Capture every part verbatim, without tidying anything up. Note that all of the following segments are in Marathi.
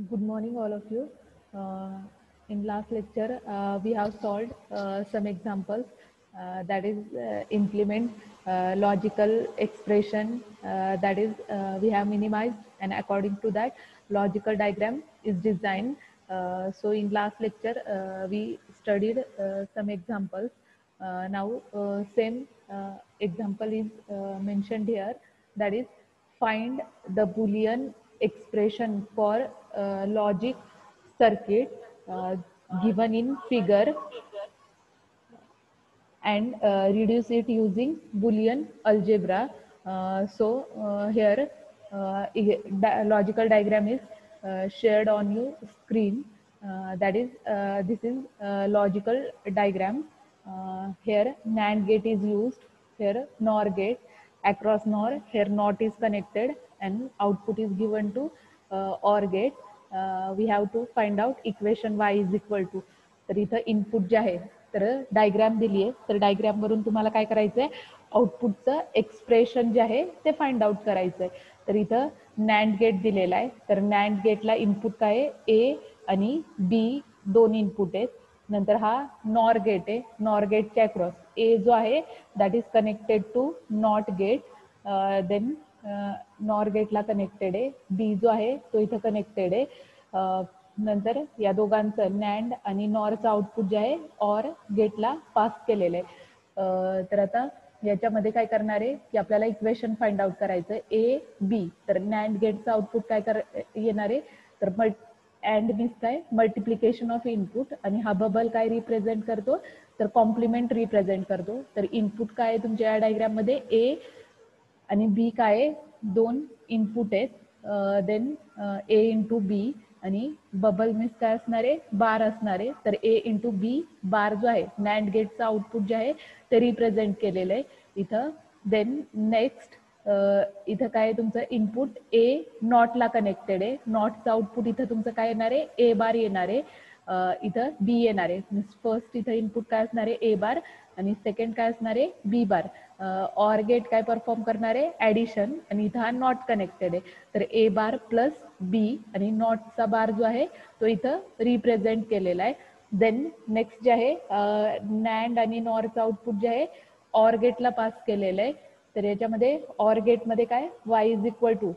Good morning, all of you. Uh, in last lecture, uh, we have solved uh, some examples. Uh, that is, uh, implement uh, logical expression. Uh, that is, uh, we have minimized, and according to that, logical diagram is designed. Uh, so, in last lecture, uh, we studied uh, some examples. Uh, now, uh, same uh, example is uh, mentioned here. That is, find the Boolean expression for uh, logic circuit uh, given in figure and uh, reduce it using Boolean algebra. Uh, so uh, here uh, di logical diagram is uh, shared on your screen. Uh, that is, uh, this is uh, logical diagram. Uh, here NAND gate is used. Here NOR gate, across NOR. Here NOT is connected and output is given to uh, OR gate. Uh, we have to find out equation y is equal to. तर इथं इनपुट जे आहे तर डायग्राम दिली आहे, तर डायग्राम वरून तुम्हाला काय करायचं आहे, आउटपुटचं एक्सप्रेशन जे आहे ते फाइंड आउट करायचं आहे. तर इथं नॅन्ड गेट दिलेला आहे. तर नॅन्ड गेटला इनपुट काय आहे, ए आणि बी दोन इनपुट आहेत. नंतर हा नॉर गेट आहे. नॉर गेटच्या अक्रॉस ए जो आहे that is connected to NOT gate. Then NOR गेटला कनेक्टेड आहे. बी जो आहे तो इथं कनेक्टेड आहे. नंतर या दोघांचं नॅन्ड आणि नॉरचं आउटपुट जे आहे ऑर गेटला पास केलेलं आहे. तर आता याच्यामध्ये काय करणार आहे की आपल्याला इक्वेशन फाइंड आउट करायचं आहे ए बी. तर नॅन्ड गेटचं आउटपुट काय कर येणार आहे, तर मल्ट अँड मीन्स काय मल्टिप्लिकेशन ऑफ इनपुट, आणि हा बबल काय रिप्रेझेंट करतो, तर कॉम्प्लिमेंट रिप्रेझेंट करतो. तर इनपुट काय आहे तुमच्या या डायग्राम मध्ये, ए आणि बी काय आहे, दोन इनपुट आहेत. देन ए इंटू बी आणि बबल मीन्स काय असणार आहे, बार असणार आहे. तर ए इंटू बी बार जो आहे नॅन्ड गेटचा आउटपुट जे आहे ते रिप्रेझेंट केलेलं आहे इथं. देन नेक्स्ट इथं काय तुमचं इनपुट ए नॉटला कनेक्टेड आहे. नॉटचं आउटपुट इथं तुमचं काय येणार आहे, ए बार येणार आहे. इथं बी येणार आहे. मीन्स फर्स्ट इथं इनपुट काय असणार आहे, ए बार, आणि सेकंड काय असणार आहे, बी बार. ऑर गेट काय परफॉर्म करणार आहे, ॲडिशन, आणि इथं हा नॉट कनेक्टेड आहे. तर ए बार प्लस बी आणि नॉटचा बार जो आहे तो इथं रिप्रेझेंट केलेला आहे. देन नेक्स्ट जे आहे नॅन्ड आणि नॉरचं आउटपुट जे आहे ऑर गेटला पास केलेलं आहे. तर याच्यामध्ये ऑर गेटमध्ये काय Y is equal to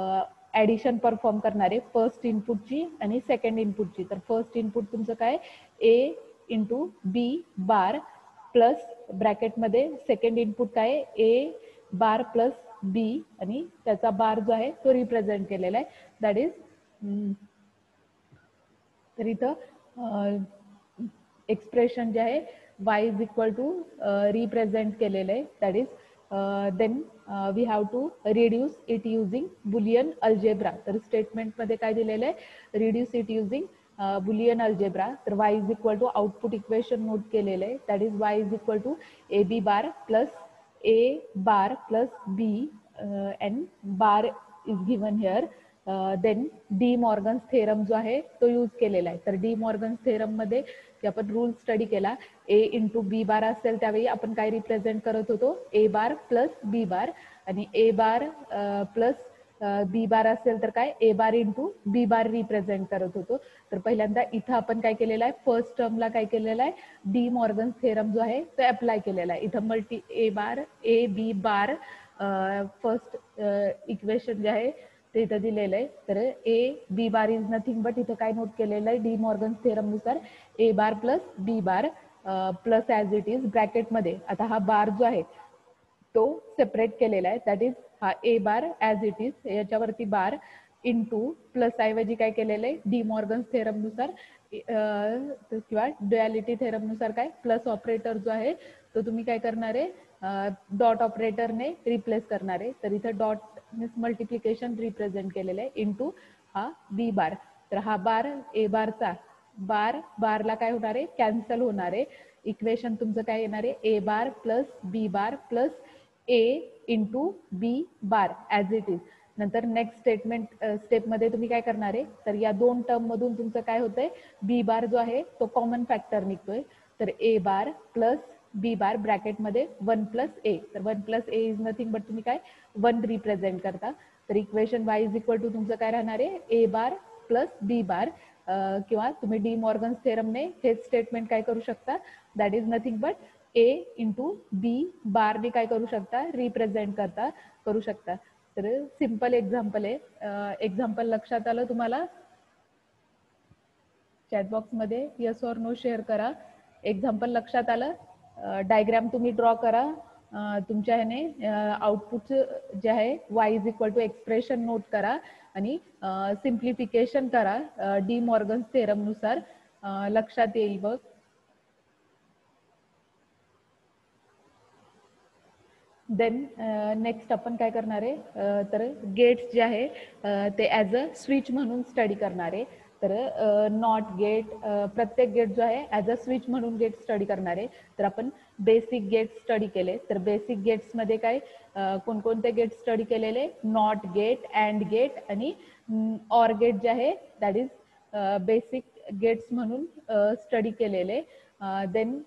addition perform करणार आहे फर्स्ट इनपुटची आणि सेकंड इनपुटची. तर फर्स्ट इनपुट तुमचं काय, A into B bar plus ब्रॅकेटमध्ये सेकंड इनपुट काय, ए बार प्लस बी आणि त्याचा बार जो आहे तो रिप्रेझेंट केलेला आहे. दॅट इज, तर इथं एक्सप्रेशन जे आहे Y is equal to represent केलेलं आहे. That is then we have to reduce it using Boolean algebra. तर स्टेटमेंटमध्ये काय दिलेलं आहे, reduce it using Boolean algebra. तर Y is equal to output equation note केलेलं आहे. That is Y is equal to A B bar plus A bar plus B and bar is given here. Then De Morgan's theorem जो आहे तो यूज केलेला आहे. तर डी मॉर्गन्स थेरम मध्ये की आपण रूल स्टडी केला, ए इंटू बी बार असेल त्यावेळी आपण काय रिप्रेझेंट करत होतो, ए बार प्लस बी बार, आणि ए बार प्लस बी बार असेल तर काय A bar into B bar represent करत होतो. तर पहिल्यांदा इथं आपण काय केलेलं आहे, फर्स्ट टर्मला काय केलेलं आहे, डी मॉर्गन्स थेरम जो आहे तो अप्लाय केलेला आहे. इथं multi A bar A B bar first equation जे आहे ते इथं दिलेलं आहे. तर A B bar is nothing but इथं काय नोट केलेलं आहे, डी मॉर्गन्स थेरम नुसार A bar plus B bar plus as it is ब्रॅकेटमध्ये. आता हा बार जो आहे तो सेपरेट केलेला आहे. दॅट इज हा A bar as it is, याच्यावरती बार इंटू प्लस ऐवजी काय केलेलं आहे, डी मॉर्गन्स थेरम नुसार किंवा ड्युॲलिटी थेरम नुसार काय प्लस ऑपरेटर जो आहे तो तुम्ही काय करणार आहे, डॉट ऑपरेटरने रिप्लेस करणार आहे. तर इथं डॉट मीन्स मल्टिप्लिकेशन रिप्रेझेंट केलेलं आहे इंटू हा बी बार. तर हा बार ए बारचा बार बारला काय होणार आहे, कॅन्सल होणार आहे. इक्वेशन तुमचं काय येणार आहे, A bar plus B bar plus A into B bar as it is. नंतर नेक्स्ट स्टेटमेंट स्टेपमध्ये तुम्ही काय करणार आहे, तर या दोन टर्म मधून तुमचं काय होतंय, बी बार जो आहे तो कॉमन फॅक्टर निघतोय. तर A bar plus B bar ब्रॅकेटमध्ये वन प्लस ए. तर one plus A is nothing but तुम्ही काय वन रिप्रेझेंट करता. तर equation Y is equal to तुमचं काय राहणार आहे, ए बार प्लस डी बार, किंवा तुम्ही डी मॉर्गन्स थेरमने हेच स्टेटमेंट काय करू शकता, that is nothing but A into बी बारने काय करू शकता, रिप्रेझेंट करता करू शकता. तर सिम्पल एक्झाम्पल आहे. एक्झाम्पल लक्षात आलं तुम्हाला? चॅटबॉक्समध्ये यस ऑर नो शेअर करा. एक्झाम्पल लक्षात आलं? डायग्राम तुम्ही ड्रॉ करा. तुमच्या ह्याने आउटपुट जे आहे Y is equal to expression note करा आणि सिम्प्लिफिकेशन करा डी मॉर्गन्स थेरमनुसार. लक्षात येईल बघ. देन नेक्स्ट आपण काय करणार आहे, तर गेट्स जे आहे ते ॲज अ स्विच म्हणून स्टडी करणार आहे. तर नॉट गेट, प्रत्येक गेट जो आहे ॲज अ स्विच म्हणून गेट स्टडी करणार आहे. तर आपण बेसिक गेट स्टडी केले. तर बेसिक गेट्समध्ये काय कोणकोणते गेट स्टडी केलेले, नॉट गेट, अँड गेट आणि ऑर गेट जे आहे दॅट इज बेसिक गेट्स म्हणून स्टडी केलेले. देन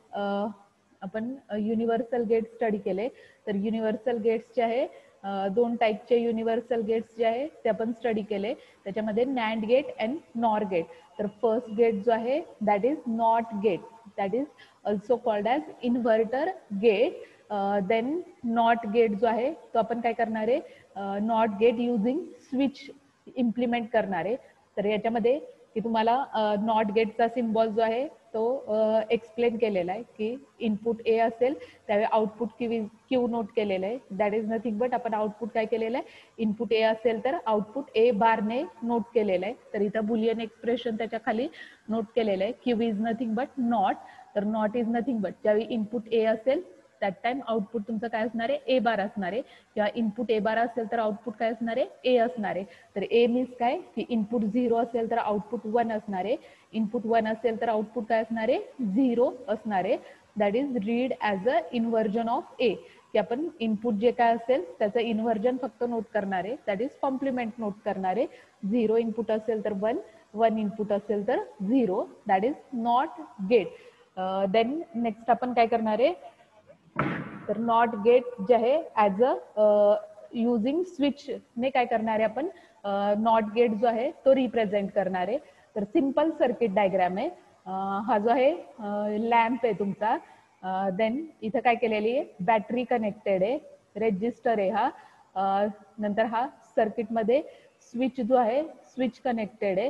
आपण युनिव्हर्सल गेट स्टडी केले. तर युनिव्हर्सल गेट्स जे आहे दोन टाईपचे युनिव्हर्सल गेट्स जे आहे ते आपण स्टडी केले. त्याच्यामध्ये NAND gate and NOR gate. तर फर्स्ट गेट जो आहे that is not gate, that is also called as inverter gate. Then NOT gate जो आहे तो आपण काय करणार आहे, NOT gate using switch implement करणार आहे. तर याच्यामध्ये की तुम्हाला नॉट गेटचा सिम्बॉल जो आहे तो एक्सप्लेन केलेला आहे की इनपुट ए असेल त्यावेळी आउटपुट क्यू क्यू नोट केलेलं आहे. दॅट इज नथिंग बट आपण आउटपुट काय केलेलं आहे, इनपुट ए असेल तर आउटपुट ए बारने नोट केलेलं आहे. तर इथं बुलियन एक्सप्रेशन त्याच्या खाली नोट केलेलं आहे. Q is nothing but NOT. तर नॉट इज नथिंग बट ज्यावेळी इनपुट ए असेल दॅट टाइम आउटपुट तुमचं काय असणार आहे, ए बार असणार आहे. किंवा इनपुट ए बार असेल तर आउटपुट काय असणार आहे, ए असणार आहे. तर ए मीन्स काय की इनपुट झिरो असेल तर आउटपुट वन असणार आहे. इनपुट वन असेल तर आउटपुट काय असणार आहे, झिरो असणार आहे. That is read as a inversion of A, की आपण इनपुट जे काय असेल त्याचं इन्व्हर्जन फक्त नोट करणार आहे. दॅट इज कॉम्प्लिमेंट नोट करणार आहे. झिरो इनपुट असेल तर वन, वन इनपुट असेल तर zero. That is not gate. Then next आपण काय करणार आहे, तर नॉट गेट जे आहे ॲज अ युझिंग स्विच ने काय करणार आहे आपण, नॉट गेट जो आहे तो रिप्रेझेंट करणार आहे. तर सिम्पल सर्किट डायग्राम आहे. हा जो आहे लॅम्प आहे तुमचा. देन इथं काय केलेली आहे, बॅटरी कनेक्टेड आहे, रेजिस्टर आहे हा. नंतर हा सर्किटमध्ये स्विच जो आहे स्विच कनेक्टेड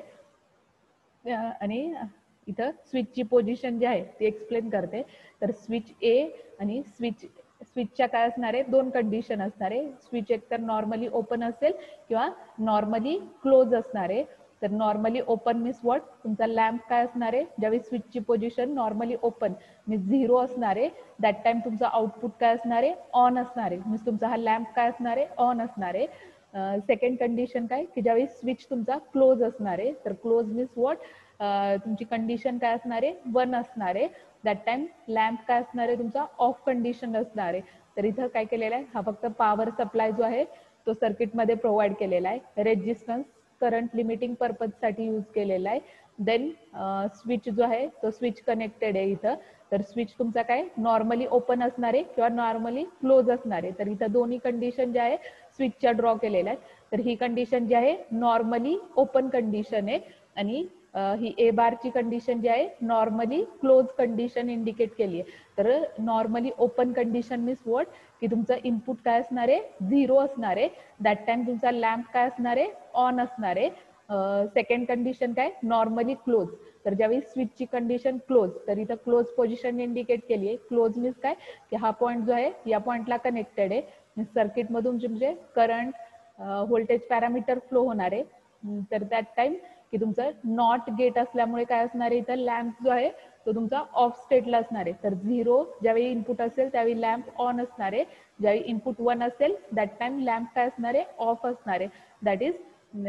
आहे आणि इथं स्विचची पोझिशन जी आहे ती एक्सप्लेन करते. तर स्विच ए आणि स्विच स्विचच्या काय असणार आहे, दोन कंडिशन असणार आहे. स्विच एक तर नॉर्मली ओपन असेल किंवा नॉर्मली क्लोज असणार आहे. तर नॉर्मली ओपन मीन्स व्हॉट, तुमचा लॅम्प काय असणार आहे, ज्यावेळी स्विचची position normally open means zero असणार आहे दॅट टाइम तुमचा आउटपुट काय असणार आहे, ऑन असणार आहे. मीन्स तुमचा हा लॅम्प काय असणार आहे, ऑन असणार आहे. सेकंड कंडिशन काय की ज्यावेळी स्विच तुमचा क्लोज असणार आहे. तर क्लोज मीन्स व्हॉट, तुमची कंडिशन काय असणार आहे, वन असणार आहे. दॅट टाइम लॅम्प काय असणार आहे तुमचा, ऑफ कंडिशन असणार आहे. तर इथं काय केलेलं आहे, हा फक्त पॉवर सप्लाय जो आहे तो सर्किटमध्ये प्रोव्हाइड केलेला आहे. रेजिस्टन्स करंट लिमिटिंग पर्पजसाठी यूज केलेला आहे. देन स्विच जो आहे तो स्विच कनेक्टेड आहे इथं. तर स्विच तुमचा काय नॉर्मली ओपन असणार आहे किंवा नॉर्मली क्लोज असणार आहे. तर इथं दोन्ही कंडिशन ज्या आहे स्विचच्या ड्रॉ केलेल्या आहेत. तर ही कंडिशन जी आहे नॉर्मली ओपन कंडिशन आहे आणि ही ए बारची कंडिशन जी आहे नॉर्मली क्लोज कंडिशन इंडिकेट केली आहे. तर normally open condition means what, की तुमचं इनपुट काय असणार आहे, झिरो असणार आहे. दॅट टाइम तुमचा लॅम्प काय असणार आहे, ऑन असणार आहे. सेकंड कंडिशन काय, नॉर्मली क्लोज. तर ज्यावेळी स्विचची कंडिशन क्लोज, तर इथं क्लोज पोझिशन इंडिकेट केली आहे. क्लोज मीन्स काय की हा पॉईंट जो आहे या पॉईंटला कनेक्टेड आहे. सर्किटमधून म्हणजे करंट व्होल्टेज पॅरामीटर फ्लो होणार आहे. तर दॅट टाइम की तुमचं नॉट गेट असल्यामुळे काय असणार आहे, इथं लॅम्प जो आहे तो तुमचा ऑफ स्टेटला असणार आहे. तर झिरो ज्यावेळी इनपुट असेल त्यावेळी लॅम्प ऑन असणार आहे. ज्यावेळी इनपुट वन असेल दॅट टाइम लॅम्प काय असणार आहे, ऑफ असणार आहे. That is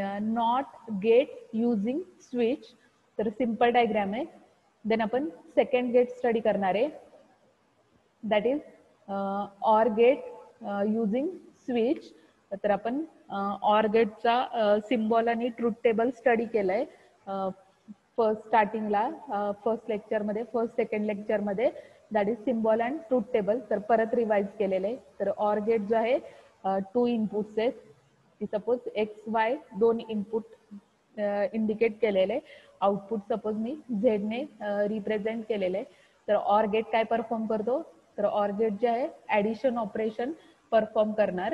not gate using switch. तर सिम्पल डायग्राम आहे. देन आपण सेकंड गेट स्टडी करणार आहे. That is or gate using switch. तर आपण ऑर गेटचा सिम्बॉल आणि ट्रूथ टेबल स्टडी केलंय फर्स्ट स्टार्टिंगला, फर्स्ट लेक्चरमध्ये, फर्स्ट सेकंड लेक्चरमध्ये. That is symbol and truth table. तर परत रिवाइज केलेलं आहे. तर ऑर गेट जो आहे टू इनपुट्स आहेत, की सपोज एक्स वाय दोन इनपुट इंडिकेट केलेलं आहे. आउटपुट सपोज मी झेडने रिप्रेझेंट केलेलं आहे. तर ऑर गेट काय परफॉर्म करतो, तर ऑर गेट जे आहे ॲडिशन ऑपरेशन परफॉर्म करणार.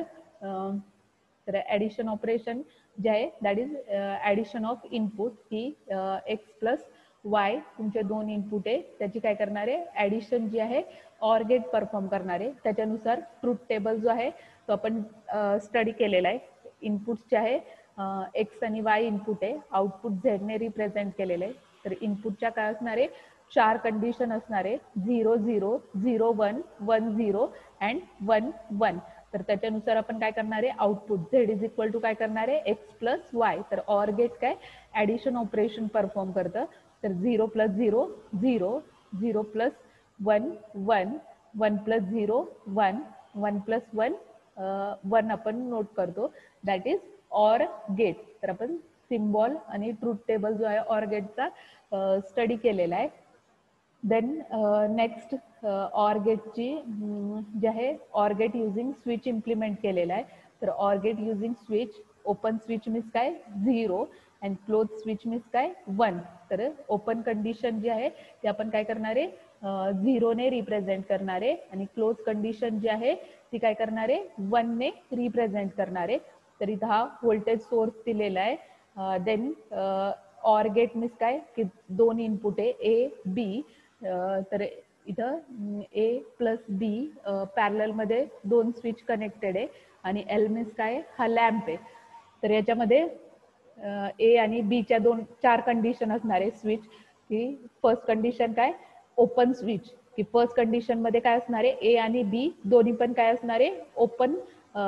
तर ॲडिशन ऑपरेशन जे आहे that is addition of input, की एक्स प्लस वाय तुमचे दोन इनपुट आहे त्याची काय करणार आहे ॲडिशन जी आहे ऑर गेट परफॉर्म करणार आहे. त्याच्यानुसार ट्रूथ टेबल जो आहे तो आपण स्टडी केलेला आहे. इनपुट्स जे आहे एक्स आणि वाय इनपुट आहे, आउटपुट झेडने रिप्रेझेंट केलेलं आहे. तर इनपुटच्या काय असणार आहे चार कंडिशन असणार आहे, zero zero zero one one zero and one one. तर त्याच्यानुसार आपण काय करणार आहे output Z is equal to काय करणार आहे एक्स प्लस वाय. तर ऑर गेट काय ॲडिशन ऑपरेशन परफॉर्म करतं. तर zero plus zero zero, zero plus one one, one plus zero one, one plus one one आपण नोट करतो, दॅट इज ऑर गेट. तर आपण सिम्बॉल आणि ट्रूथ टेबल जो आहे ऑर गेटचा स्टडी केलेला आहे. देन नेक्स्ट ऑर गेटची जे आहे or gate using switch implement केलेला आहे. तर or gate using switch, open switch means काय zero and close switch means काय वन. तर ओपन कंडिशन जी आहे ते आपण काय करणार आहे झिरोने रिप्रेझेंट करणार आहे आणि क्लोज कंडिशन जी आहे ती काय करणार आहे वनने रिप्रेझेंट करणार आहे. तर इथं हा व्होल्टेज सोर्स दिलेला आहे. देन ऑर गेट मीन्स काय की दोन इनपुट आहे ए बी. तर इथं ए प्लस बी पॅरलल मध्ये दोन स्विच कनेक्टेड आहे आणि एल मीन्स काय हा लॅम्प आहे. तर याच्यामध्ये ए आणि बीच्या दोन चार कंडिशन असणार आहे स्विच, की फर्स्ट कंडिशन काय ओपन स्विच, की फर्स्ट कंडिशन मध्ये काय असणार आहे ए आणि बी दोन्ही पण काय असणार आहे ओपन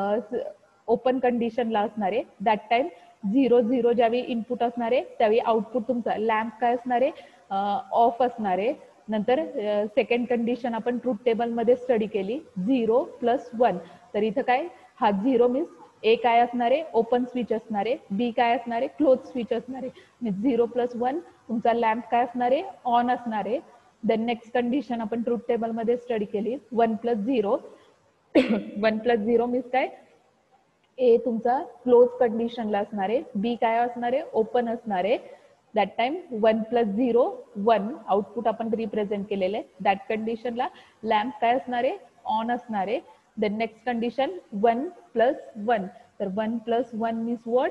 ओपन कंडिशनला असणार आहे. दॅट टाइम झिरो झिरो ज्यावेळी इनपुट असणार आहे त्यावेळी आउटपुट तुमचा लॅम्प काय असणार आहे ऑफ असणार आहे. नंतर सेकंड कंडिशन आपण ट्रूथ टेबल मध्ये स्टडी केली झिरो प्लस वन. तर इथं काय हा झिरो मीन्स ए काय असणार आहे ओपन स्विच असणार आहे, बी काय असणार आहे क्लोज स्विच असणार आहे. झिरो प्लस वन तुमचा लॅम्प काय असणार आहे ऑन असणार आहे. देन नेक्स्ट कंडिशन आपण ट्रूथ टेबल मध्ये स्टडी केली one plus zero. One plus zero means काय ए तुमचा क्लोज कंडिशनला असणार आहे, बी काय असणार आहे ओपन असणार आहे. That time one plus zero one output आपण रिप्रेझेंट केलेलं आहे. दॅट कंडिशनला लॅम्प काय असणार आहे ऑन असणार आहे. Then next condition one plus one. तर one plus one means what,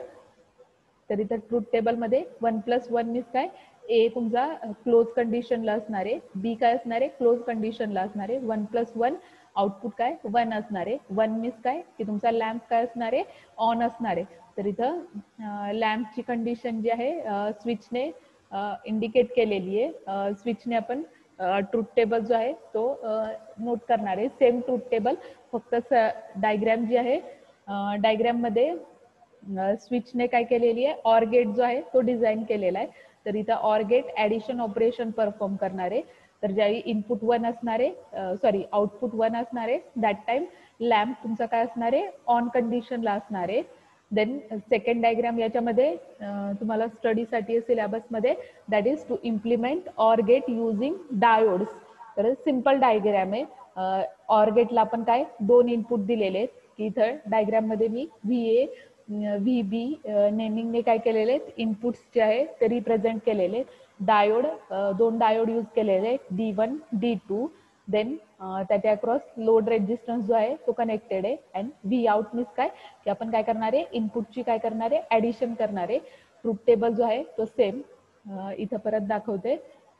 तर इथं ट्रूथ टेबल मध्ये वन प्लस वन मीन्स काय ए तुमचा क्लोज कंडिशनला असणार आहे, बी काय असणार आहे क्लोज कंडिशनला असणार आहे. वन प्लस वन आउटपुट काय वन असणार आहे. वन मीन्स काय की तुमचा लॅम्प काय असणार आहे ऑन असणार आहे. तर इथं लॅम्पची कंडिशन जी आहे स्विचने इंडिकेट केलेली आहे. स्विचने आपण ट्रूथ टेबल जो आहे तो नोट करणार आहे. सेम ट्रूथ टेबल फक्त डायग्रॅम जी आहे डायग्रॅम मध्ये स्विचने काय केलेली आहे ऑर गेट जो आहे तो डिझाईन केलेला आहे. तर इथं or gate addition operation perform करणार आहे. तर ज्यावेळी इनपुट वन असणार आहे सॉरी आउटपुट वन असणार आहे दॅट टाइम लॅम्प तुमचा काय असणार आहे ऑन कंडिशनला असणार आहे. देन सेकंड डायग्राम याच्यामध्ये तुम्हाला स्टडीसाठी सिलेबसमध्ये that is to implement or gate using diodes. तर सिम्पल डायग्राम आहे. ऑर गेटला आपण काय दोन इनपुट दिलेले आहेत, की इथं डायग्राम मध्ये मी व्ही ए व्ही बी नेमिंगने काय केलेले आहेत इनपुट्स जे आहे ते रिप्रेझेंट केलेले. डायोड दोन डायोड यूज केलेले आहेत D one D two. Then त्याच्या अक्रॉस लोड रेजिस्टन्स जो आहे तो कनेक्टेड आहे. अँड व्ही आउट मीन्स काय की आपण काय करणार आहे इनपुटची काय करणार आहे ॲडिशन करणार आहे. ट्रूथ टेबल जो आहे तो सेम इथं परत दाखवते.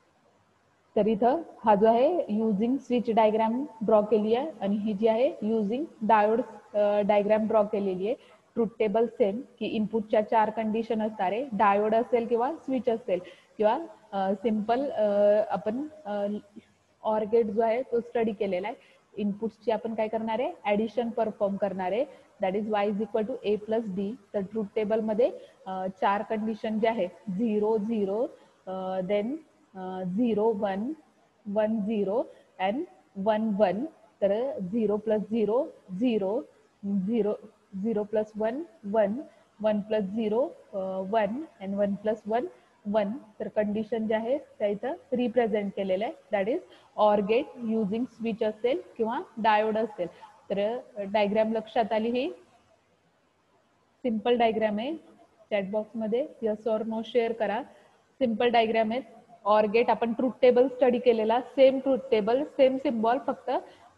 तर इथं हा जो आहे युझिंग स्विच डायग्राम ड्रॉ केली आहे आणि ही जी आहे युझिंग डायोड डायग्राम ड्रॉ केलेली आहे. ट्रूथ टेबल सेम, की इनपुटच्या चार कंडिशन असणार आहे, डायोड असेल किंवा स्विच असेल किंवा सिंपल आपण ऑर गेट जो आहे तो स्टडी केलेला आहे. इनपुट्सची आपण काय करणार आहे ॲडिशन परफॉर्म करणार आहे. That is Y is equal to A plus B. तर ट्रूथ टेबलमध्ये चार कंडिशन जे आहे zero zero then zero one one zero and one one. तर zero plus zero zero, zero zero plus one one, one plus zero one and one plus one one. तर कंडिशन जे आहे त्या इथं रिप्रेझेंट केलेलं आहे. That is or gate using switch असेल किंवा डायोड असेल. तर डायग्राम लक्षात आली, ही सिंपल डायग्राम आहे. चॅट बॉक्समध्ये यस ऑर नो शेअर करा. सिम्पल डायग्राम आहेत. ऑर गेट आपण ट्रूथ टेबल स्टडी केलेला, same truth table, same symbol, फक्त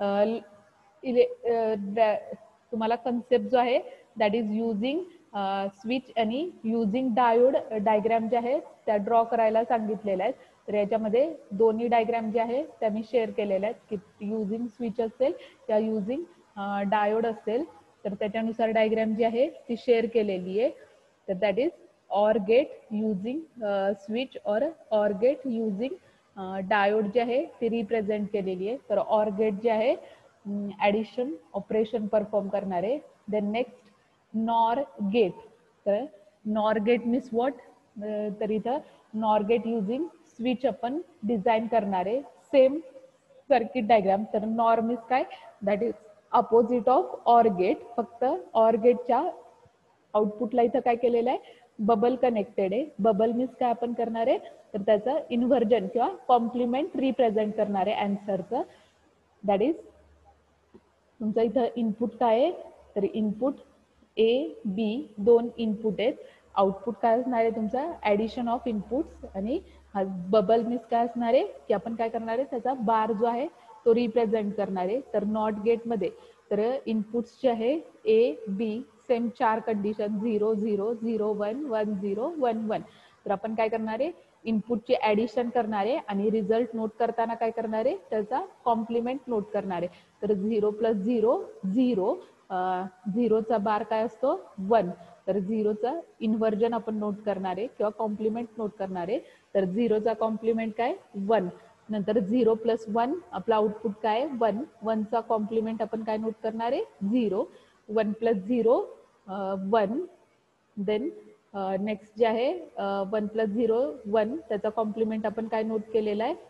इले तुम्हाला कन्सेप्ट जो आहे दॅट इज युझिंग स्विच आणि युझिंग डायोड डायग्राम जे आहे त्या ड्रॉ करायला सांगितलेल्या आहेत. तर याच्यामध्ये दोन्ही डायग्राम जे आहे त्या मी शेअर केलेल्या आहेत की युझिंग स्विच असेल या युझिंग डायोड असेल तर त्याच्यानुसार डायग्राम जी आहे ती शेअर केलेली आहे. तर that is or gate using switch और ऑर गेट युझिंग डायोड जे आहे ती रिप्रेझेंट केलेली आहे. तर ऑर गेट जे आहे ॲडिशन ऑपरेशन परफॉर्म करणारे. Then next NOR gate. तर नॉर गेट मीन्स वॉट, तर इथं नॉर गेट युझिंग स्विच आपण डिझाईन करणारे. Same circuit diagram. तर नॉर मीन्स काय, that is opposite of or gate. फक्त ऑर गेटच्या आउटपुटला इथं काय केलेलं आहे, बबल कनेक्टेड आहे. बबल मीन्स काय आपण करणार आहे, तर त्याचं इन्व्हर्जन किंवा कॉम्प्लिमेंट रिप्रेझेंट करणार आहे अँसरचं. दॅट इज तुमचं इथं इनपुट काय आहे, तर इनपुट ए बी दोन इनपुट आहेत. आउटपुट काय असणार आहे तुमचा, ॲडिशन ऑफ इनपुट्स. आणि हा बबल मीन्स काय असणार आहे की आपण काय करणार आहे, त्याचा बार जो आहे तो रिप्रेझेंट करणार आहे. तर नॉट गेटमध्ये तर इनपुट्स जे आहे ए बी सेम चार condition zero zero zero one one zero one one. तर आपण काय करणार आहे, इनपुटची ॲडिशन करणार आहे आणि रिझल्ट नोट करताना काय करणार आहे, त्याचा कॉम्प्लिमेंट नोट करणार आहे. तर झिरो प्लस झिरो झिरो, झिरोचा बार काय असतो वन. तर झिरोचा इन्व्हर्जन आपण नोट करणार आहे किंवा कॉम्प्लिमेंट नोट करणार आहे. तर झिरोचा कॉम्प्लिमेंट काय वन. नंतर झिरो प्लस वन आपला आउटपुट काय वन. वनचा कॉम्प्लिमेंट आपण काय नोट करणार आहे zero. One plus zero one. Then next जे आहे वन प्लस झिरो वन, त्याचा कॉम्प्लिमेंट आपण काय नोट केलेला आहे,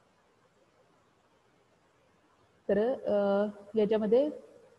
तर याच्यामध्ये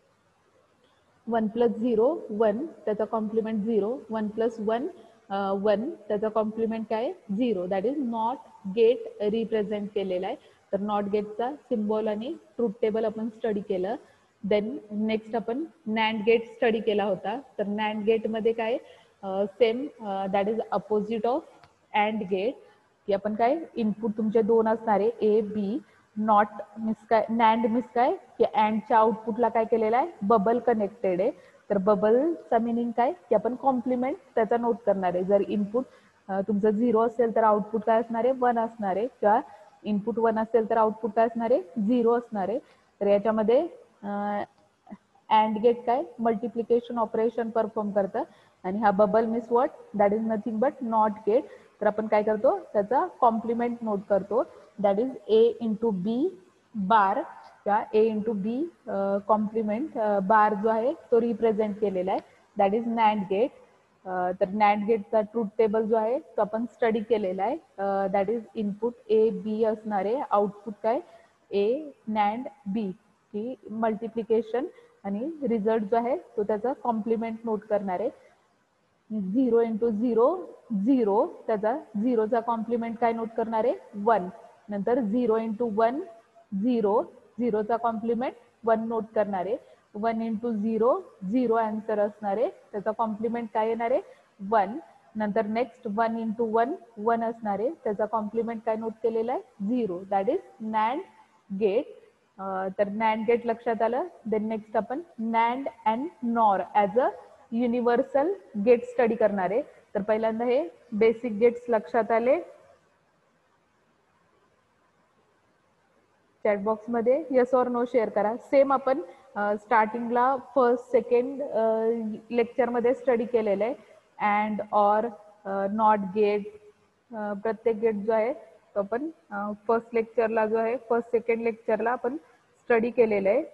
वन प्लस झिरो वन, त्याचा complement zero. One plus one one, त्याचा कॉम्प्लिमेंट काय zero. That is not gate represent केलेला आहे. तर नॉट गेटचा सिम्बॉल आणि ट्रूथ टेबल आपण स्टडी केलं. देन नेक्स्ट आपण नॅन्ड गेट स्टडी केला होता. तर नॅन्ड गेटमध्ये काय same that is opposite of and gate, की आपण काय इनपुट तुमचे दोन असणारे ए बी. नॉट मिस काय, नॅन्ड मिस काय की अँडच्या आउटपुटला काय केलेलं आहे बबल कनेक्टेड आहे. तर बबलचा मिनिंग काय की आपण कॉम्प्लिमेंट त्याचा नोट करणार आहे. जर इनपुट तुमचं झिरो असेल तर आउटपुट काय असणार आहे वन असणार आहे, किंवा इनपुट वन असेल तर आउटपुट काय असणार आहे झिरो असणार आहे. तर याच्यामध्ये अँड गेट काय मल्टिप्लिकेशन ऑपरेशन परफॉर्म करतं आणि हा bubble means what, that is nothing but not gate. तर आपण काय करतो, त्याचा कॉम्प्लिमेंट नोट करतो. That is A into B bar, किंवा ए इंटू बी कॉम्प्लिमेंट बार जो आहे तो रिप्रेझेंट केलेला आहे. That is NAND gate. तर नॅन्ड गेटचा ट्रूथ टेबल जो आहे तो आपण स्टडी केलेला आहे. That is input A B असणार आहे, आउटपुट काय ए नॅन्ड बी, की मल्टिप्लिकेशन आणि रिझल्ट जो आहे तो त्याचा कॉम्प्लिमेंट नोट करणार आहे. झिरो इंटू झिरो झिरो, त्याचा झिरोचा कॉम्प्लिमेंट काय नोट करणार आहे वन. नंतर झिरो इंटू वन झिरो, झिरोचा कॉम्प्लिमेंट वन नोट करणार आहे. One into zero zero answer असणार आहे, त्याचा कॉम्प्लिमेंट काय येणार आहे वन. नंतर next one into one one असणार आहे, त्याचा कॉम्प्लिमेंट काय नोट केलेला आहे zero. That is NAND gate. तर नॅन्ड गेट लक्षात आलं. देन नेक्स्ट आपण NAND and NOR as a universal gate study करणार आहे. तर पहिल्यांदा हे बेसिक गेट्स लक्षात आले. चॅट बॉक्समध्ये यस ऑर नो शेअर करा. सेम आपण स्टार्टिंगला फर्स्ट सेकंड लेक्चरमध्ये स्टडी केलेलं आहे. अँड ऑर नॉट गेट, प्रत्येक गेट जो आहे तो आपण फर्स्ट लेक्चरला जो आहे फर्स्ट सेकंड लेक्चरला आपण स्टडी केलेलं आहे.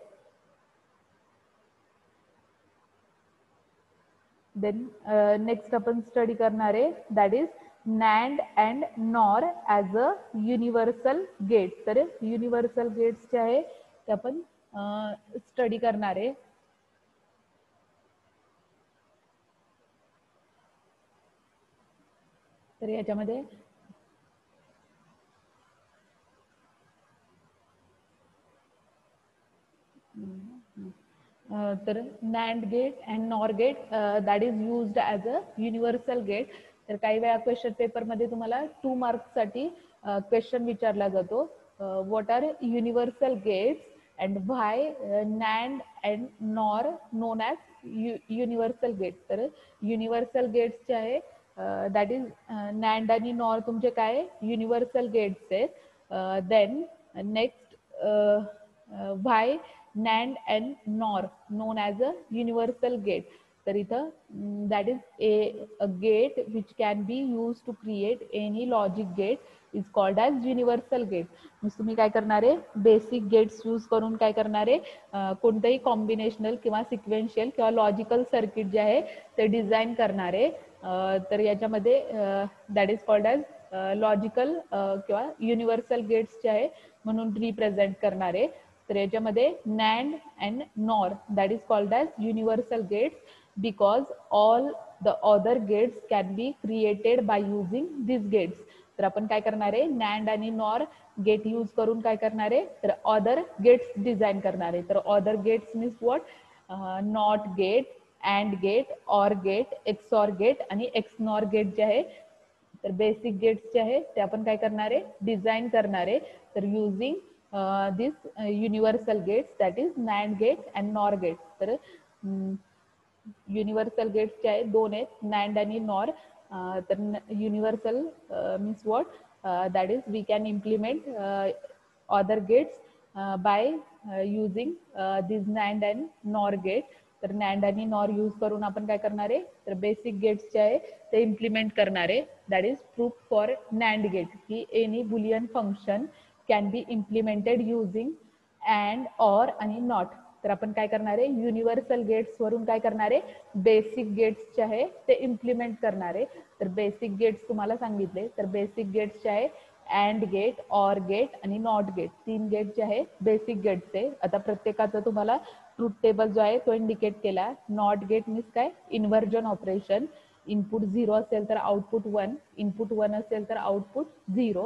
देन नेक्स्ट आपण स्टडी करणार आहे that is NAND and NOR as a universal gate. तर युनिव्हर्सल गेट्स जे आहे ते आपण स्टडी करणार आहे. तर याच्यामध्ये तर NAND gate and NOR gate that is used as a universal gate. तर काही वेळा क्वेश्चन पेपरमध्ये तुम्हाला टू मार्क्ससाठी क्वेश्चन विचारला जातो, what are universal gates and why NAND and NOR known as universal gate. तर युनिव्हर्सल गेट्स जे आहे दॅट इज नॅन्ड आणि नॉर तुमचे काय युनिव्हर्सल गेट्स आहेत. Then next why NAND and NOR known as a universal gate. तर इथं that is a, a gate which can be used to create any logic gate is called as universal gate. म्हणजे तुम्ही काय करणार आहे बेसिक गेट्स यूज करून काय करणार आहे कोणतंही कॉम्बिनेशनल किंवा सिक्वेन्शियल किंवा लॉजिकल सर्किट जे आहे ते डिझाईन करणार आहे. तर याच्यामध्ये that is called as logical किंवा युनिव्हर्सल गेट्स जे आहे म्हणून रिप्रेझेंट करणार आहे. तर याच्यामध्ये NAND and NOR that is called as universal gates because all the other gates can be created by using these gates. तर आपण काय करणार आहे NAND आणि NOR गेट यूज करून काय करणार आहे तर अदर गेट्स डिझाईन करणार आहे. तर other gates means what not gate, and gate, or gate, XOR gate आणि एक्सनॉर गेट जे आहे तर बेसिक गेट्स जे आहे ते आपण काय करणार आहे डिझाईन करणार आहे. तर using this universal gates that is NAND gate and NOR gate. तर युनिव्हर्सल गेट्स जे आहेत दोन आहेत NAND आणि नॉर. तर universal means what that is we can implement other gates by using this NAND and NOR gate. तर NAND आणि नॉर यूज करून आपण काय करणार आहे तर बेसिक गेट्स जे आहे ते इम्प्लिमेंट करणार आहे. That is proof for NAND gate की any Boolean function can be implemented using and, or आणि नॉट. तर आपण काय करणार आहे युनिव्हर्सल गेट्स वरून काय करणार आहे बेसिक गेट्स जे आहे ते इम्प्लिमेंट करणार आहे. तर बेसिक गेट्स तुम्हाला सांगितले तर बेसिक गेट्स जे आहे अँड गेट, ऑर गेट आणि नॉट गेट तीन गेट जे आहे बेसिक गेट्स आहे. आता प्रत्येकाचं तुम्हाला ट्रूथ टेबल जो आहे तो इंडिकेट केला. नॉट गेट मीन्स काय इन्व्हर्जन ऑपरेशन, इनपुट झिरो असेल तर आउटपुट वन, इनपुट वन असेल तर output zero.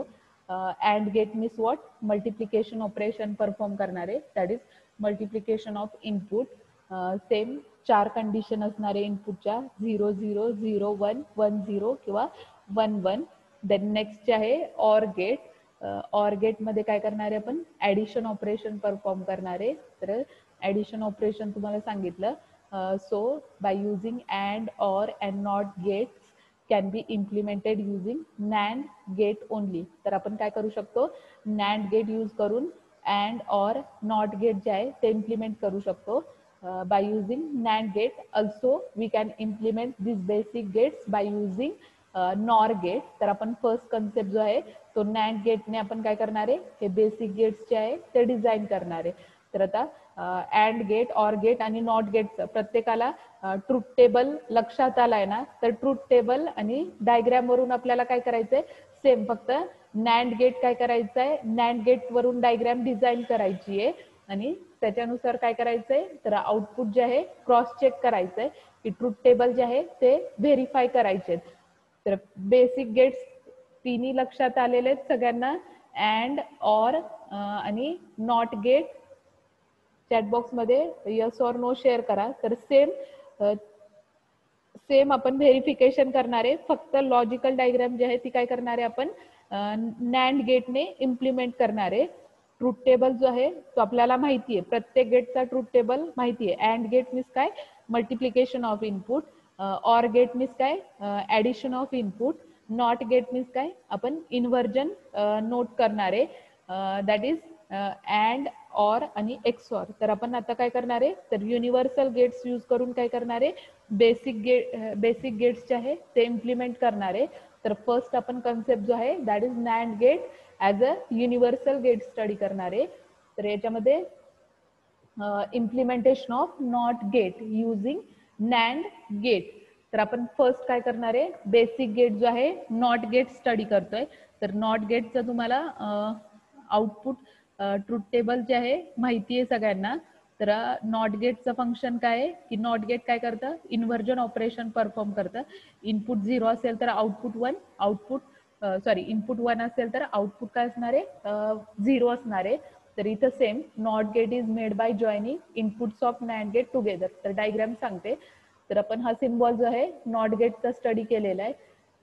And gate means what multiplication operation perform करणारे that is multiplication of input. Same चार कंडिशन असणारे इनपुटच्या zero zero, zero one, one zero किंवा वन वन. देन नेक्स्ट जे आहे ऑर गेट. ऑर गेटमध्ये काय करणार आहे आपण ॲडिशन ऑपरेशन परफॉर्म करणार आहे. तर ॲडिशन ऑपरेशन तुम्हाला सांगितलं. So by using and, or and not gates can be implemented using NAND gate only. तर आपण काय करू शकतो NAND गेट यूज करून अँड, ऑर, नॉट गेट जे आहे ते इम्प्लिमेंट करू शकतो. By using NAND gate also we can implement this basic gates by using nor gate. तर आपण फर्स्ट कन्सेप्ट जो आहे तो NAND गेटने आपण काय करणार आहे हे बेसिक गेट्स जे आहे ते डिझाईन करणार आहे. तर आता अँड गेट, ऑर गेट आणि नॉट गेटचं प्रत्येकाला ट्रूथ टेबल लक्षात आलाय ना. तर ट्रूथ टेबल आणि डायग्राम वरून आपल्याला काय करायचंय सेम फक्त NAND गेट काय करायचंय NAND गेट वरून डायग्राम डिझाईन करायची आहे आणि त्याच्यानुसार काय करायचंय तर आउटपुट जे आहे क्रॉस चेक करायचंय की ट्रूथ टेबल जे आहे ते व्हेरीफाय करायचे. तर बेसिक गेट्स तिन्ही लक्षात आलेले आहेत सगळ्यांना. अँड, ऑर आणि नॉट गेट चॅटबॉक्स मध्ये यस ऑर नो शेअर करा. तर सेम सेम आपण व्हेरिफिकेशन करणार आहे. फक्त लॉजिकल डायग्राम जी आहे ती काय करणार आहे आपण NAND गेटने इम्प्लिमेंट करणार आहे. ट्रूथ टेबल जो आहे तो आपल्याला माहिती आहे प्रत्येक गेटचा ट्रूथ टेबल माहिती आहे. अँड गेट मीन्स काय multiplication of input, or gate means काय addition of input, not gate means काय आपण इन्व्हर्जन नोट करणार आहे दॅट इज अँड, ऑर आणि एक्सऑर. तर आपण आता काय करणार आहे तर युनिव्हर्सल गेट्स यूज करून काय करणार आहे बेसिक गेट बेसिक गेट्स जे आहे ते इम्प्लिमेंट करणार आहे. तर फर्स्ट आपण कन्सेप्ट जो आहे that is NAND gate as a universal gate study करणार आहे. तर याच्यामध्ये implementation of not gate using NAND gate. तर आपण फर्स्ट काय करणार आहे बेसिक गेट जो आहे नॉट गेट स्टडी करतोय. तर नॉट गेटचं तुम्हाला आउटपुट ट्रूथ टेबल जे आहे माहिती आहे सगळ्यांना. तर नॉट गेटचं फंक्शन काय आहे की नॉट गेट काय करतं इन्व्हर्जन ऑपरेशन परफॉर्म करतं. इनपुट झिरो असेल तर output one, output sorry input one असेल तर आउटपुट काय असणार आहे झिरो असणार आहे. तर इथं same not gate is made by joining inputs of NAND gate together. तर डायग्राम सांगते. तर आपण हा सिम्बॉल जो आहे नॉट गेटचा स्टडी केलेला आहे.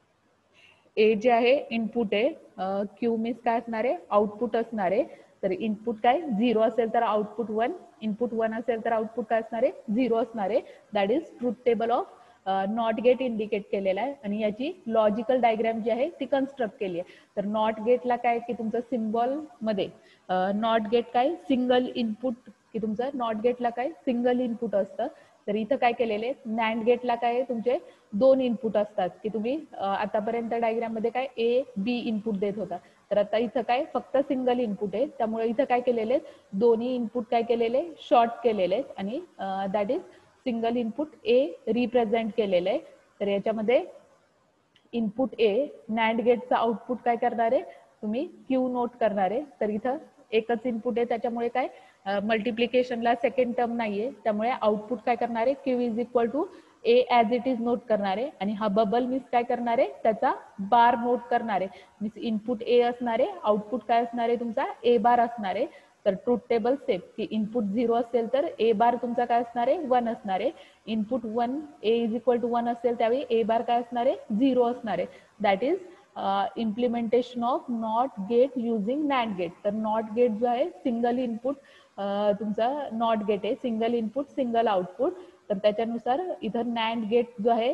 ए जे आहे इनपुट आहे, क्यू मीन्स काय असणार आहे आउटपुट असणार आहे. तर इनपुट काय झिरो असेल तर आउटपुट वन, इनपुट वन असेल तर आउटपुट काय असणार आहे झिरो असणार आहे. That is truth table of not gate indicate केलेला आहे आणि याची लॉजिकल डायग्राम जी आहे ती कन्स्ट्रक्ट केली आहे. तर नॉट गेटला काय की तुमचं सिम्बॉल मध्ये नॉट गेट काय सिंगल इनपुट, की तुमचं नॉट गेटला काय सिंगल इनपुट असतं. तर इथं काय केलेले नॅन्ड गेटला काय तुमचे दोन इनपुट असतात, की तुम्ही आतापर्यंत डायग्राम मध्ये काय ए बी इनपुट देत होता. तर आता इथं काय फक्त सिंगल इनपुट आहे, त्यामुळे इथं काय केलेले दोन्ही इनपुट काय केलेले शॉर्ट केलेले आहेत आणि that is single input A represent केलेलं आहे. तर याच्यामध्ये इनपुट ए नॅन्ड गेटचा आउटपुट काय करणार आहे तुम्ही क्यू नोट करणार आहे. तर इथं एकच इनपुट आहे त्याच्यामुळे काय मल्टिप्लिकेशनला सेकंड टर्म नाहीये, त्यामुळे आउटपुट काय करणार आहे Q is equal to A as it is note करणार आहे आणि हा बबल मीन्स काय करणार आहे त्याचा बार नोट करणार आहे. मीन्स इनपुट ए असणार आहे, आउटपुट काय असणार आहे तुमचा ए बार असणार आहे. तर ट्रूथ टेबल सेम की इनपुट झिरो असेल तर ए बार तुमचा काय असणार आहे वन असणार आहे. Input one A is equal to one असेल त्यावेळी ए बार काय असणार आहे झिरो असणार आहे. That is implementation of not gate using NAND gate. तर नॉट गेट जो आहे सिंगल इनपुट तुमचा नॉट गेट आहे, सिंगल इनपुट सिंगल आउटपुट. तर त्याच्यानुसार इथं नॅन्ड गेट जो आहे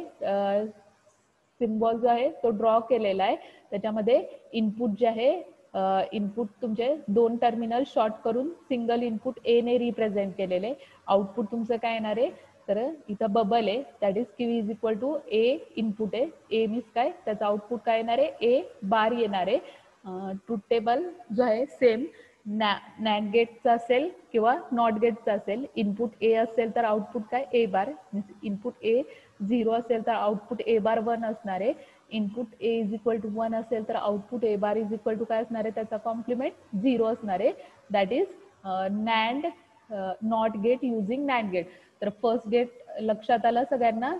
सिम्बॉल जो आहे तो ड्रॉ केलेला आहे. त्याच्यामध्ये इनपुट जे आहे इनपुट तुमचे दोन टर्मिनल शॉर्ट करून सिंगल इनपुट ए ने रिप्रेझेंट केलेले. आउटपुट तुमचं काय येणार आहे तर इथं बबल आहे, that is Q is equal to A input आहे, ए मीन्स काय त्याचा आउटपुट काय येणार आहे ए बार येणार आहे. ट्रूथ टेबल जो आहे सेम नॅ नॅन्ड गेटचा असेल किंवा नॉट गेटचा असेल. इनपुट ए असेल तर आउटपुट काय A bar, input A zero असेल तर आउटपुट ए बार वन असणार आहे. Input A is equal to one असेल तर output A bar is equal to काय असणार आहे त्याचा कॉम्प्लिमेंट झिरो असणार आहे. That is NAND not gate using NAND gate. तर फर्स्ट गेट लक्षात आला सगळ्यांना,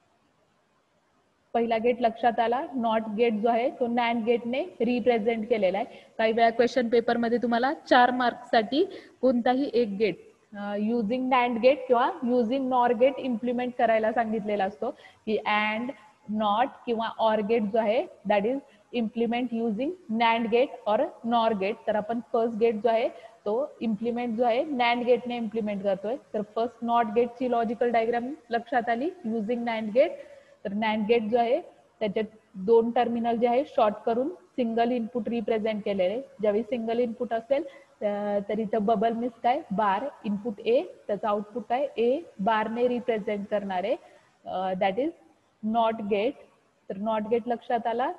पहिला गेट लक्षात आला. नॉट गेट जो आहे तो नॅन्ड गेटने रिप्रेझेंट केलेला आहे. काही वेळा क्वेश्चन पेपरमध्ये तुम्हाला चार मार्क्ससाठी कोणताही एक गेट युझिंग नॅन्ड गेट किंवा युझिंग नॉर गेट इम्प्लिमेंट करायला सांगितलेला असतो, की अँड नॉट किंवा ऑर गेट जो आहे that is implement using NAND gate or nor gate. तर आपण फर्स्ट गेट जो आहे तो इम्प्लिमेंट जो आहे नॅन्ड गेटने इम्प्लिमेंट करतोय. तर फर्स्ट नॉट गेटची लॉजिकल डायग्राम लक्षात आली युझिंग नॅन्ड गेट. तर नॅन्ड गेट जो आहे त्याच्यात दोन टर्मिनल जे आहे शॉर्ट करून सिंगल इनपुट रिप्रेझेंट केलेले. ज्यावेळी सिंगल इनपुट असेल तर इथं बबल मीन्स काय बार, इनपुट ए त्याचा आउटपुट काय ए बारने रिप्रेझेंट करणार आहे. That is not gate. तर नॉट गेट लक्षात आला.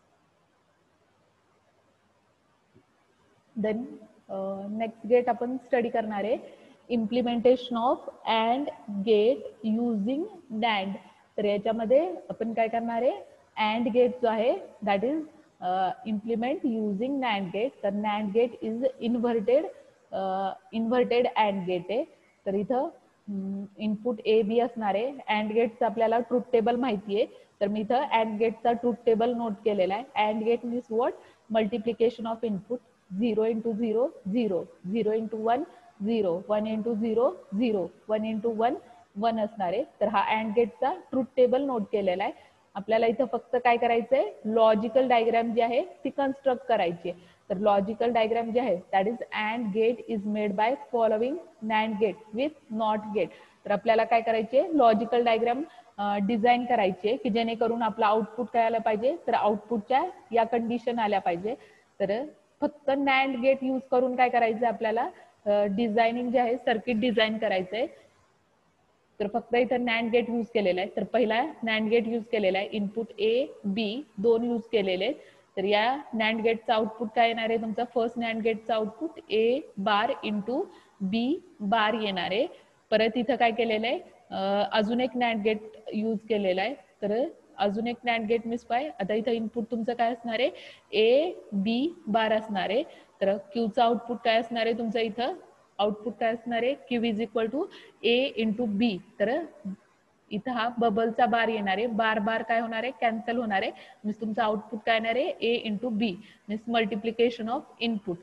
देन नेक्स्ट गेट आपण स्टडी करणार आहे implementation of and gate using NAND. तर याच्यामध्ये आपण काय करणार आहे अँड गेट जो आहे that is implement using NAND gate. तर NAND gate is inverted inverted and gate आहे. तर इथं इनपुट ए बी असणार आहे. अँड गेटचं आपल्याला ट्रूथ टेबल माहिती आहे, तर मी इथं अँड गेटचा ट्रूथ टेबल नोट केलेला आहे. And gate means what multiplication of input. Zero into zero zero, zero into one zero, one into zero zero, one into one one असणार आहे. तर हा अँड गेटचा ट्रूथ टेबल नोट केलेला आहे. आपल्याला इथं फक्त काय करायचंय लॉजिकल डायग्राम जी आहे ती कन्स्ट्रक्ट करायची आहे. तर लॉजिकल डायग्राम जे आहे that is and gate is made by following NAND gate with not gate. तर आपल्याला काय करायचे लॉजिकल डायग्राम डिझाईन करायचे की जेणेकरून आपला आउटपुट काय आलं पाहिजे तर आउटपुटच्या या कंडिशन आल्या पाहिजे. तर फक्त नॅन्ड गेट यूज करून काय करायचं आपल्याला डिझायनिंग जे आहे सर्किट डिझाईन करायचंय. तर फक्त इथं नॅन्ड गेट यूज केलेला आहे. तर पहिला नॅन्ड गेट यूज केलेला आहे. इनपुट ए बी दोन यूज केलेले आहेत. तर या नॅन्ड गेटचा आउटपुट काय येणार आहे तुमचा फर्स्ट नॅन्ड गेटचा output A bar into B bar येणार आहे. परत इथं काय केलेलं आहे अजून एक नॅन्ड गेट यूज केलेला आहे. तर अजून एक नॅन्ड गेट मीन्स काय आता इथं इनपुट तुमचं काय असणार आहे ए बी बार असणार आहे. तर क्यूचा आउटपुट काय असणार आहे तुमचं इथं आउटपुट काय असणार आहे Q is equal to A into B. तर इथं हा बबलचा बार येणार आहे. बार बार काय होणार आहे कॅन्सल होणार आहे. मीन्स तुमचं आउटपुट काय येणार आहे A into B means multiplication of input.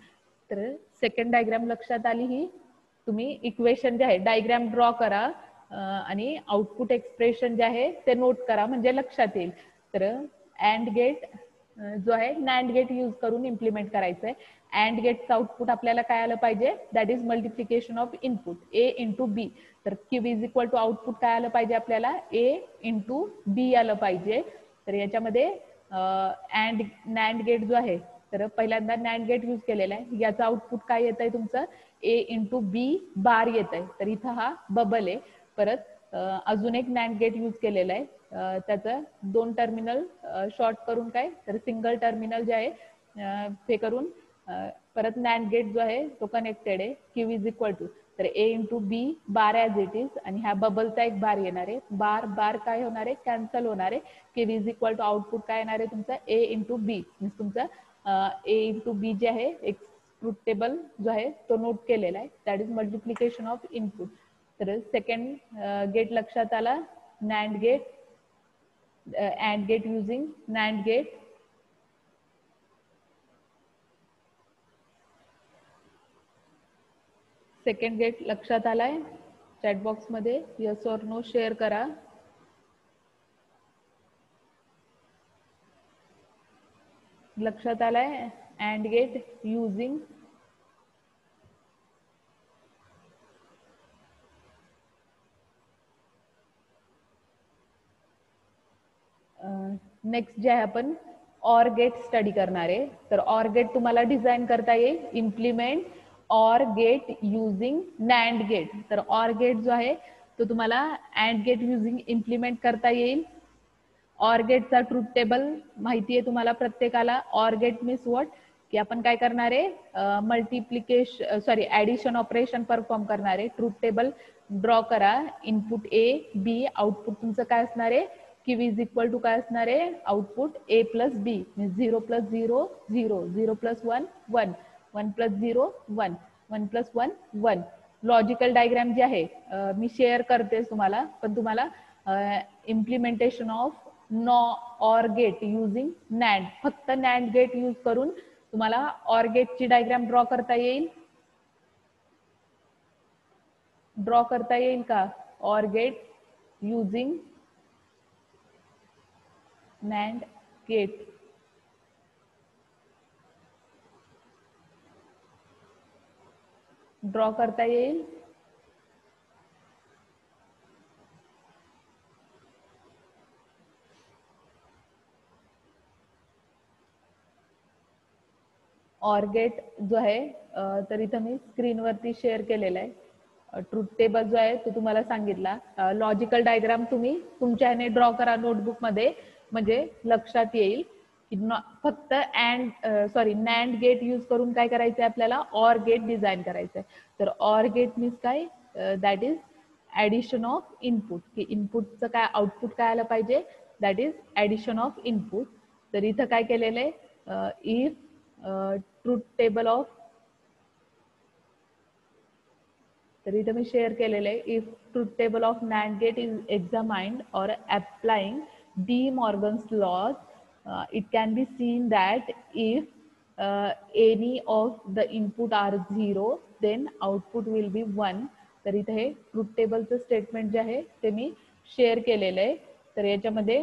तर सेकंड डायग्राम लक्षात आली ही. तुम्ही इक्वेशन जे आहे डायग्राम ड्रॉ करा आणि आउटपुट एक्सप्रेशन जे आहे ते नोट करा म्हणजे लक्षात येईल. तर अँड गेट जो आहे नॅन्ड गेट यूज करून इम्प्लिमेंट करायचं आहे. अँड गेटचं आउटपुट आपल्याला काय आलं पाहिजे, that is multiplication of input A into B. तर Q is equal to output काय आलं पाहिजे आपल्याला, ए इंटू बी आलं पाहिजे. तर याच्यामध्ये अँड नॅन्ड गेट जो आहे तर पहिल्यांदा नॅन्ड गेट यूज केलेला आहे. याचं आउटपुट काय येत आहे तुमचं, ए इंटू बी बार येत आहे. तर इथं हा बबल आहे. परत अजून एक नॅन्ड गेट यूज केलेला आहे. त्याचं दोन टर्मिनल शॉर्ट करून काय तर सिंगल टर्मिनल जे आहे ते करून परत नॅन्ड गेट जो आहे तो कनेक्टेड आहे. क्यू इज इक्वल टू तर A into B bar as it is आणि ह्या बबलचा एक बार येणार आहे. बार बार काय होणार आहे, कॅन्सल होणार आहे. Q is equal to output काय येणार आहे तुमचा ए इंटू बी. मीन्स तुमचा ए इंटू बी जे आहे एक ट्रूथ टेबल जो आहे तो नोट केलेला आहे. That is multiplication of input. तर सेकंड गेट लक्षात आला, NAND gate, and gate using NAND gate. Second gate लक्षात आलाय, चॅट बॉक्स मध्ये यस ऑर नो शेअर करा. लक्षात आलाय अँड गेट युझिंग नेक्स्ट जे आहे आपण ऑर गेट स्टडी करणार आहे. तर ऑर गेट तुम्हाला डिझाईन करता येईल, implement or gate using NAND gate. तर ऑर गेट जो आहे तो तुम्हाला अँड गेट युझिंग इम्प्लिमेंट करता येईल. ऑर गेटचा ट्रूथ टेबल माहिती आहे तुम्हाला प्रत्येकाला. ऑर गेट मीन्स व्हॉट, की आपण काय करणार आहे, multiplication sorry addition operation perform करणार आहे. ट्रूथ टेबल ड्रॉ करा. इनपुट ए बी, आउटपुट तुमचं काय असणार आहे, क्यू इज इक्वल टू काय असणार आहे, output A plus B. Means zero plus zero zero, zero plus one one, one plus zero one, one plus one one. Logical diagram जे आहे मी शेअर करते तुम्हाला, पण तुम्हाला implementation of no or gate using NAND, फक्त नॅन्ड गेट यूज करून तुम्हाला ऑर गेटची डायग्राम ड्रॉ करता येईल. ड्रॉ करता येईल का or gate using NAND gate. Draw करता येईल. ऑर गेट जो आहे तर इथं मी स्क्रीनवरती शेअर केलेला आहे. ट्रूथ टेबल जो आहे तो तुम्हाला सांगितला. लॉजिकल डायग्राम तुम्ही तुमच्या ह्याने ड्रॉ करा नोटबुक मध्ये, म्हणजे लक्षात येईल की फक्त and sorry NAND gate use करून काय करायचंय आपल्याला, ऑर गेट डिझाईन करायचंय. तर ऑर गेट मीन्स काय, that is addition of input, की इनपुटचं काय आउटपुट काय आलं पाहिजे, that is addition of input. तर इथं काय केलेलं आहे, इफ ट्रूथ टेबल ऑफ, तर इथं मी शेअर केलेलं आहे, if truth table of NAND gate is examined or applying De Morgan's laws, it can be seen that if any of the input are zero then output will be one. तर इथे हे ट्रूथ टेबलचं स्टेटमेंट जे आहे ते मी शेअर केलेलं आहे. तर याच्यामध्ये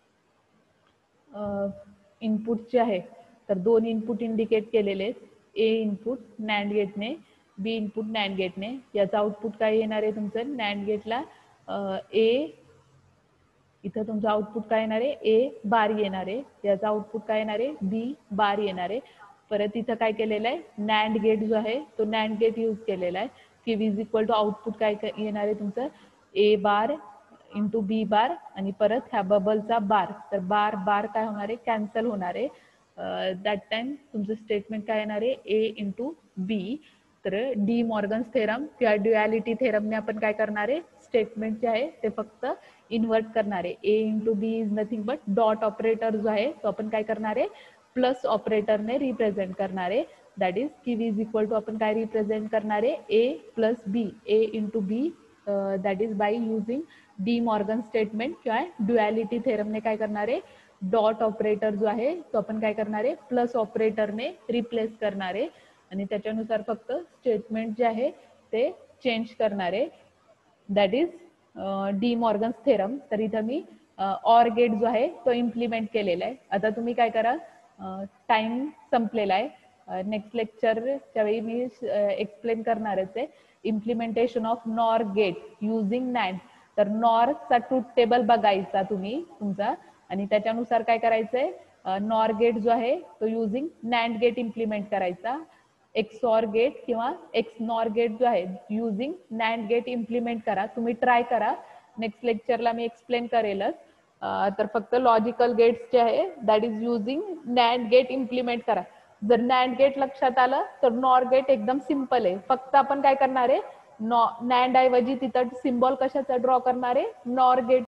इनपुट जे आहे तर दोन इनपुट इंडिकेट केलेले आहेत, ए इनपुट नॅन्ड गेटने, बी इनपुट नॅन्ड गेटने. याचा आउटपुट काय येणार आहे तुमचं नॅन्ड गेटला, ए, इथं तुमचं आउटपुट काय येणार आहे, ए बार येणार आहे. याचा आउटपुट काय येणार आहे, बी बार येणार आहे. परत इथं काय केलेलं आहे, नॅन्ड गेट जो आहे तो नॅन्ड गेट यूज केलेला आहे. की इज इक्वल टू आउटपुट काय येणार आहे तुमचं, ए बार इंटू बी बार आणि परत ह्या बबलचा बार. तर बार बार काय होणार आहे, कॅन्सल होणार आहे. दॅट टाइम तुमचं स्टेटमेंट काय येणार आहे, ए इंटू बी. तर डी मॉर्गन्स थेरम किंवा ड्युअलिटी थेरमने आपण काय करणार आहे, स्टेटमेंट जे आहे ते फक्त इन्व्हर्ट करणार आहे. A into B is nothing but dot operator जो आहे तो आपण काय करणार आहे, प्लस ऑपरेटरने रिप्रेझेंट करणार आहे. दॅट इज की इज इक्वल टू आपण काय रिप्रेझेंट करणार आहे, A plus B, A into B. That is by using De Morgan statement किंवा ड्युअलिटी थेरमने काय करणार आहे, डॉट ऑपरेटर जो आहे तो आपण काय करणार आहे, प्लस ऑपरेटरने रिप्लेस करणार आहे. आणि त्याच्यानुसार फक्त स्टेटमेंट जे आहे ते चेंज करणार आहे. That is De Morgan's theorem. तर इथं मी ऑर गेट जो आहे तो इम्प्लिमेंट केलेला आहे. आता तुम्ही काय करा, टाइम संपलेला आहे. नेक्स्ट लेक्चरच्या वेळी मी एक्सप्लेन करणारच आहे implementation of nor gate using NAND. तर नॉरचा ट्रूथ टेबल बघायचा तुम्ही तुमचा आणि त्याच्यानुसार काय करायचंय, नॉर गेट जो आहे तो युझिंग नॅन्ड गेट इम्प्लिमेंट करायचा. एक्सऑर गेट किंवा एक्स नॉर गेट जो आहे युझिंग नॅन्ड गेट इम्प्लिमेंट करा. तुम्ही ट्राय करा, नेक्स्ट लेक्चरला मी एक्सप्लेन करेलच. तर फक्त लॉजिकल गेट्स जे आहे that is using NAND gate implement करा. जर नॅन्ड गेट लक्षात आलं तर नॉर गेट एकदम सिम्पल आहे. फक्त आपण काय करणार आहे, नॉ नॅन्ड ऐवजी तिथं सिम्बॉल कशाचा ड्रॉ करणार आहे, नॉर गेट